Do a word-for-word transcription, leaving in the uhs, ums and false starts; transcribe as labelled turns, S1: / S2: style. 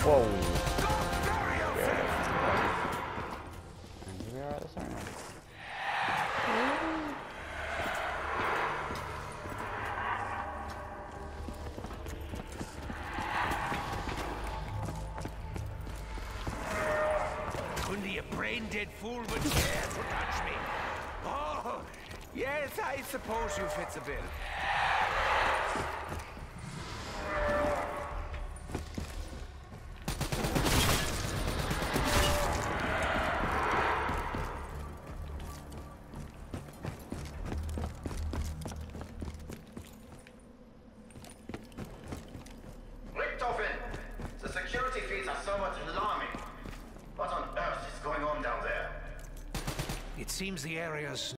S1: Whoa. Yeah. And we are at the center.
S2: Only a brain-dead fool would dare to touch me. Oh, yes, I suppose you fit the bill.
S3: Richtofen, the security feeds are somewhat alarming. What on earth is going on down there?
S2: It seems the area's